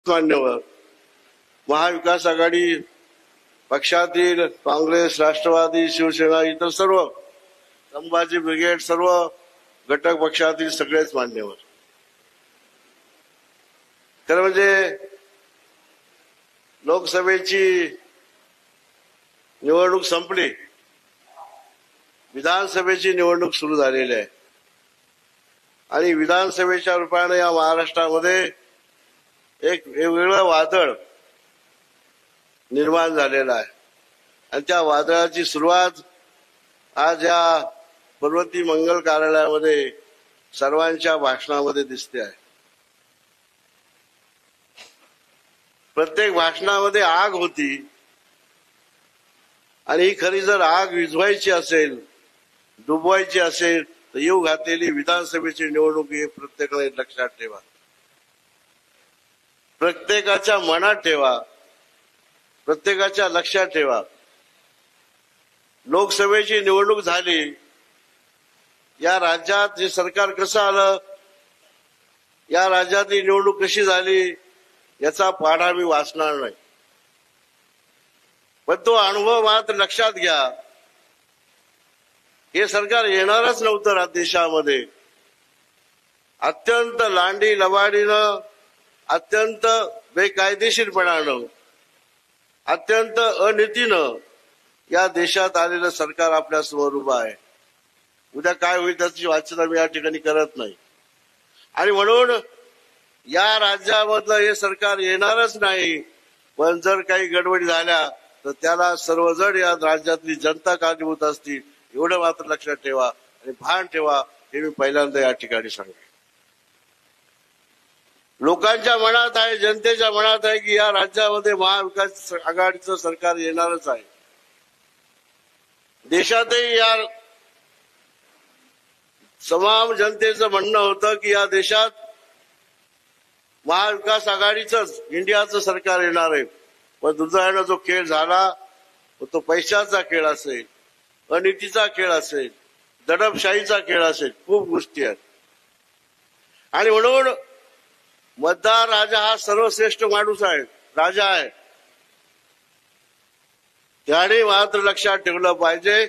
मान्यवर महाविकास आघाडी पक्षातील काँग्रेस, राष्ट्रवादी, शिवसेना, इतर सर्व संभाजी ब्रिगेड, सर्व घटक पक्षातील सगळेच मान्यवर. खरं म्हणजे लोकसभेची निवडणूक संपली, विधानसभेची निवडणूक सुरू झालेली आहे आणि विधानसभेच्या रूपाने या महाराष्ट्रामध्ये एक वेगवेगळं वादळ निर्माण झालेलं आहे आणि त्या वादळाची सुरुवात आज या पर्वती मंगल कार्यालयामध्ये सर्वांच्या भाषणामध्ये दिसते आहे. प्रत्येक भाषणामध्ये आग होती आणि ही खरी जर आग विझवायची असेल, डुबवायची असेल तर येऊ घातलेली विधानसभेची निवडणूक हे प्रत्येकाने लक्षात ठेवा, प्रत्येकाच्या मनात ठेवा, प्रत्येकाच्या लक्षात ठेवा. लोकसभेची निवडणूक झाली, या राज्यात जे सरकार कसं आलं, या राज्यातली निवडणूक कशी झाली याचा पाढा मी वाचणार नाही, पण तो अनुभव मात्र लक्षात घ्या. हे सरकार येणारच नव्हतं देशामध्ये. अत्यंत लांडी लबाडीनं, अत्यंत बेकायदेशीरपणानं, अत्यंत अनितीनं या देशात आलेलं सरकार आपल्या समोर उभं आहे. उद्या काय होईल त्याची वाचना मी या ठिकाणी करत नाही आणि म्हणून या राज्यामधलं हे सरकार येणारच नाही. पण जर काही गडबडी झाल्या तर त्याला सर्वजण या राज्यातली जनता कारणीभूत असतील, एवढं मात्र लक्षात ठेवा आणि भान ठेवा. हे मी पहिल्यांदा या ठिकाणी सांगेन. लोकांच्या मनात आहे, जनतेच्या मनात आहे की या राज्यामध्ये महाविकास आघाडीचं सरकार येणारच आहे. देशातही या तमाम जनतेचं म्हणणं होतं की या देशात महाविकास आघाडीचंच, इंडियाचं सरकार येणार आहे. पण दुर्दैवानं जो खेळ झाला तो पैशाचा खेळ असेल, अनितीचा खेळ असेल, दडपशाहीचा खेळ असेल, खूप गोष्टी आहेत. आणि म्हणून मतदार राजा हा सर्वश्रेष्ठ माणूस आहे, राजा आहे. त्याने मात्र लक्षात ठेवलं पाहिजे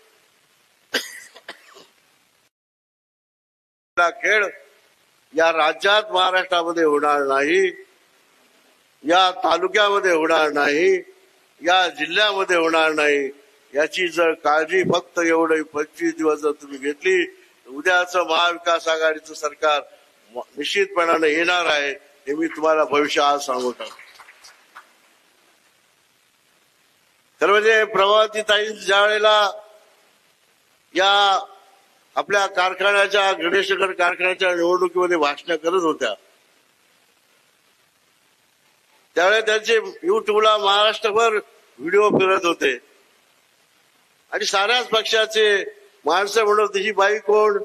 खेळ या राज्यात, महाराष्ट्रामध्ये होणार नाही, या तालुक्यामध्ये होणार नाही, या जिल्ह्यामध्ये होणार नाही. याची जर काळजी फक्त एवढी 25 दिवस जर तुम्ही घेतली, उद्याचं महाविकास आघाडीचं सरकार निश्चितपणाने येणार आहे. हे मी तुम्हाला भविष्य आज सांगू टाकतो. तर म्हणजे प्रभावतीताई ज्या वेळेला या आपल्या कारखान्याच्या, गणेशनगर कारखान्याच्या निवडणुकीमध्ये भाषण करत होत्या, त्यावेळेस त्यांचे युट्यूबला महाराष्ट्रभर व्हिडिओ फिरत होते आणि साऱ्याच पक्षाचे माणसं म्हणत ही बाई कोण,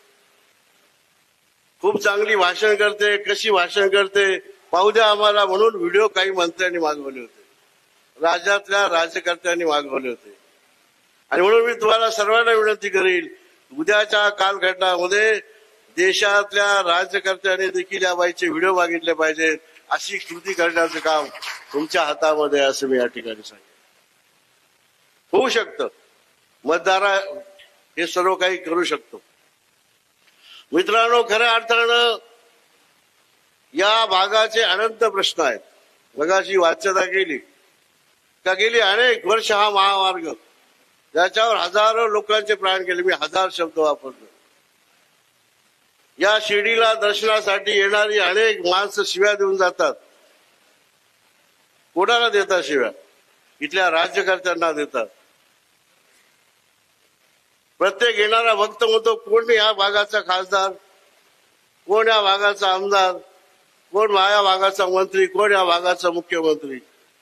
खूप चांगली भाषण करते, कशी भाषण करते, पाहू द्या आम्हाला म्हणून व्हिडिओ काही मंत्र्यांनी मागवले होते, राज्यातल्या राज्यकर्त्यांनी मागवले होते. आणि म्हणून मी तुम्हाला सर्वांना विनंती करील, उद्याच्या कालखंडामध्ये देशातल्या राज्यकर्त्यांनी देखील या बाईचे व्हिडिओ मागितले पाहिजेत. अशी कृती करण्याचं काम तुमच्या हातामध्ये आहे असं मी या ठिकाणी सांगेन. होऊ शकतं, मतदार हे सर्व काही करू शकतो. मित्रांनो, खऱ्या अर्थानं या भागाचे अनंत प्रश्न आहेत. मगाशी वाच्यता केली का, गेली अनेक वर्ष हा महामार्ग ज्याच्यावर हजारो लोकांचे प्राण गेले, मी हजार शब्द वापरतो. या शिर्डीला दर्शनासाठी येणारी अनेक माणसं शिव्या देऊन जातात. कोणाला देतात शिव्या? इथल्या राज्यकर्त्यांना देतात. प्रत्येक येणारा भक्त म्हणतो कोण या भागाचा खासदार, कोण या भागाचा आमदार, कोण या भागाचा मंत्री, कोण या भागाचा मुख्यमंत्री.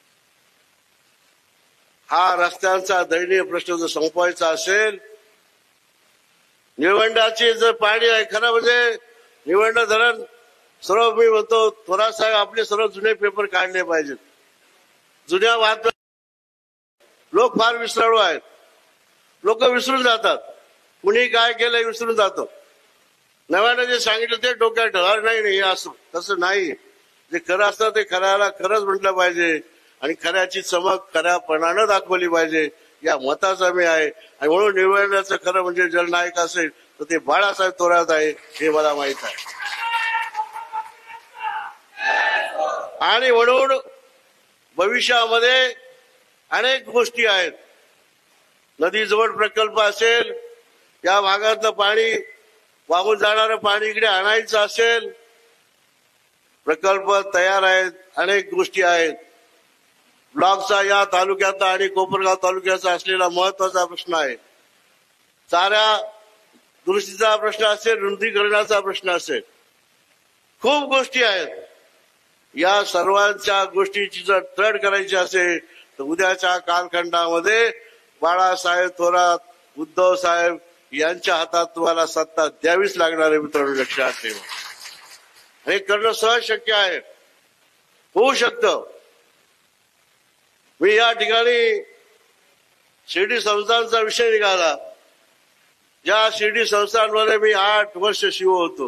हा रस्त्यांचा दयनीय प्रश्न जर संपवायचा असेल, निळवंडाची जर पाणी आहे, खरं म्हणजे निळवंडा धरण सर्व मी म्हणतो थोरासाहेब आपले सर्व जुने पेपर काढले पाहिजेत. जुन्या बातम्या लोक फार विसराळू आहेत, लोक विसरून जातात, कुणी काय केलं विसरून जातो. नव्यानं जे सांगितलं ते डोक्यात ठेवा, नाही नाही असं तसं नाही. जे खरं असतं ते खऱ्याला खरंच म्हटलं पाहिजे आणि खऱ्याची चमक खऱ्यापणानं दाखवली पाहिजे या मताचा मी आहे. आणि म्हणून निवडण्याचं खरं म्हणजे जलनायक असेल तर ते बाळासाहेब थोरात आहे हे मला माहित आहे. आणि म्हणून भविष्यामध्ये अनेक गोष्टी आहेत. नदी जोड प्रकल्प असेल, या भागातलं पाणी वाहून जाणारं पाणी इकडे आणायचं असेल, प्रकल्प तयार आहेत. अनेक गोष्टी आहेत. ब्लॉकचा या तालुक्याचा आणि कोपरगाव तालुक्याचा असलेला महत्वाचा प्रश्न आहे. चारा दुरुस्तीचा प्रश्न असेल, रुंदीकरणाचा प्रश्न असेल, खूप गोष्टी आहेत. या सर्वांच्या गोष्टीची जर तड करायची असेल तर उद्याच्या कालखंडामध्ये बाळासाहेब थोरात, उद्धव साहेब यांच्या हातात तुम्हाला सत्ता द्यावीच लागणार आहे. मित्रांनो लक्षात ठेवा. हे करणं सहज शक्य आहे, होऊ शकतं. मी या ठिकाणी शिर्डी संस्थांचा विषय निघाला. ज्या शिर्डी संस्थांमध्ये मी 8 वर्ष शिव होतो,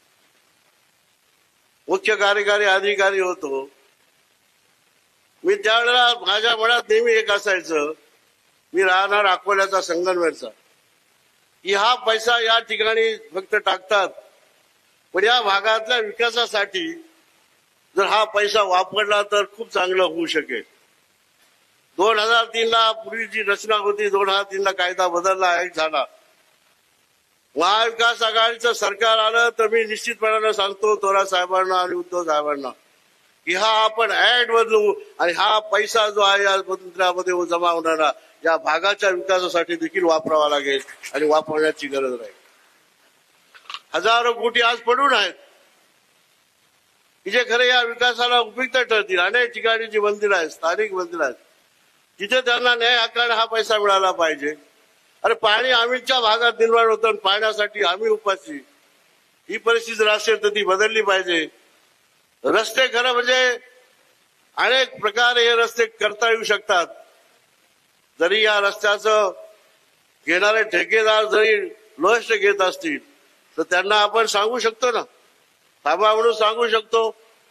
मुख्य कार्यकारी अधिकारी होतो. मी त्यावेळेला माझ्या मनात नेहमी एक असायचं, मी राहणार अकोल्याचा संगमनेरचा, की हा पैसा या ठिकाणी फक्त टाकतात, पण या भागातल्या विकासासाठी जर हा पैसा वापरला तर खूप चांगलं होऊ शकेल. 2003ला पूर्वी जी रचना होती, 2003ला कायदा बदलला, एक झाला. महाविकास आघाडीचं सरकार आलं तर मी निश्चितपणानं सांगतो थोरात साहेबांना आणि उद्धव साहेबांना की हा आपण ऍड बदलू आणि हा पैसा जो आहे या मंत्रामध्ये जमा होणारा या भागाच्या विकासासाठी देखील वापरावा लागेल आणि वापरण्याची गरज राहील. हजारो कोटी आज पडून आहेत की जे खरे या विकासाला उपयुक्त ठरतील. अनेक ठिकाणी जी मंदिरं आहेत, स्थानिक मंदिरं आहेत, तिथे त्यांना न्याय हक्काने हा पैसा मिळाला पाहिजे. अरे पाणी आम्हीच्या भागात निर्माण होतं, पाण्यासाठी आम्ही उपाशी. ही परिस्थिती जर असेल तर ती बदलली पाहिजे. रस्ते खरं म्हणजे अनेक प्रकारे हे रस्ते करता येऊ शकतात. जरी या रस्त्याचं घेणारे ठेकेदार जरी लोएस्ट घेत असतील तर त्यांना आपण सांगू शकतो ना, थांबा म्हणून सांगू शकतो,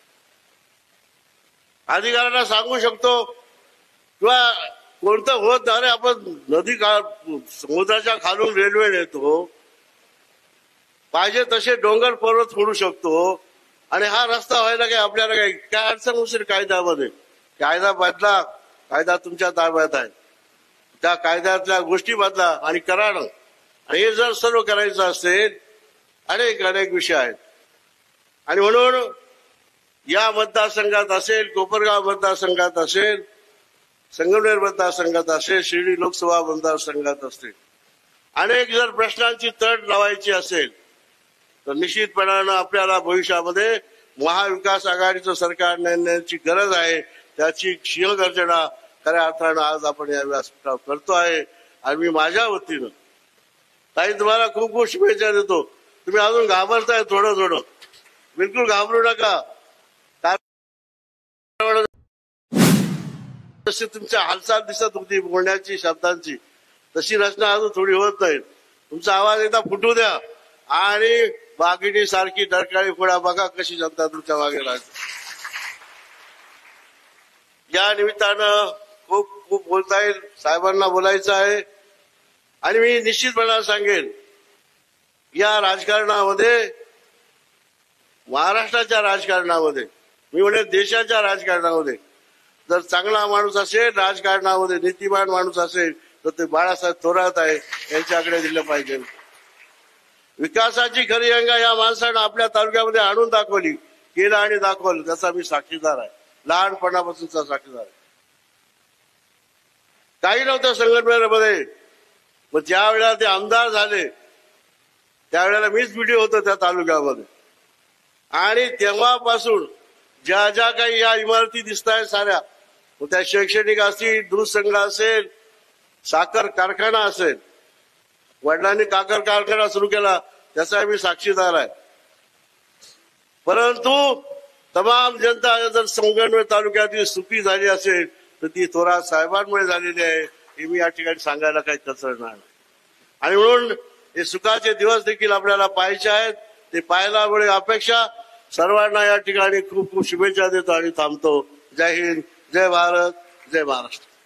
अधिकाऱ्यांना सांगू शकतो. किंवा कोणतं होत अरे आपण नदी समुद्राच्या खालून रेल्वे नेतो, पाहिजे तसे डोंगर पर्वत फोडू शकतो आणि हा रस्ता व्हायला काय आपल्याला काय अडचण होईल कायद्यामध्ये? कायदा बदला, कायदा तुमच्या ताब्यात आहे. त्या कायद्यातल्या गोष्टी बदला आणि करा ना. आणि हे जर सर्व करायचं असेल अनेक विषय आहेत. आणि म्हणून या मतदारसंघात असेल, कोपरगाव मतदारसंघात असेल, संगमनेर मतदारसंघात असेल, शिर्डी लोकसभा मतदारसंघात असेल, अनेक जर प्रश्नांची तड लावायची असेल तर निश्चितपणानं आपल्याला भविष्यामध्ये महाविकास आघाडीचं सरकार नेमण्याची गरज आहे. त्याची शिवगर्जना खऱ्या अर्थानं आज आपण या व्यासपीठावर करतो आहे. आणि मी माझ्या वतीनं ताई तुम्हाला खूप खूप शुभेच्छा देतो. तुम्ही अजून घाबरताय थोडं, बिलकुल घाबरू नका. जशी तुमच्या हालचाल दिसत होती बोलण्याची, शब्दांची, तशी रचना अजून थोडी होत नाही. तुमचा आवाज एकदा फुटू द्या आणि बागिनी सारखी डरकाळी फोडा, बघा कशी जनता तुमच्या मागे राहते. या निमित्तानं खूप बोलता येईल, साहेबांना बोलायचं आहे. आणि मी निश्चितपणे सांगेन या राजकारणामध्ये, महाराष्ट्राच्या राजकारणामध्ये, मी म्हणेन देशाच्या राजकारणामध्ये जर चांगला माणूस असेल, राजकारणामध्ये नीतिमान माणूस असेल तर ते बाळासाहेब थोरात आहे, यांच्याकडे दिलं पाहिजे. विकासाची खरी अंगा या माणसानं आपल्या तालुक्यामध्ये आणून दाखवली, केलं आणि दाखवलं, त्याचा मी साक्षीदार आहे, लहानपणापासूनचा साक्षीदार आहे. काही नव्हतं संगमनेरमध्ये, मग ज्या वेळेला ते आमदार झाले त्यावेळेला मीच व्हिडिओ होतो त्या तालुक्यामध्ये. आणि तेव्हापासून ज्या ज्या काही या इमारती दिसत आहेत साऱ्या, त्या शैक्षणिक असतील, दूध संघ असेल, साखर कारखाना असेल, वडिलांनी साखर कारखाना सुरू केला त्याचा मी साक्षीदार आहे. परंतु तमाम जनता जर संगमनेर तालुक्यातील सुखी झाली असेल तर ती थोरात साहेबांमुळे झालेली आहे, हे मी या ठिकाणी सांगायला काही कचरणार नाही. आणि म्हणून हे सुखाचे दिवस देखील आपल्याला पाहायचे आहेत. ते पाहायला वेळ अपेक्षा सर्वांना या ठिकाणी खूप खूप शुभेच्छा देतो आणि थांबतो. जय हिंद, जय भारत, जय महाराष्ट्र.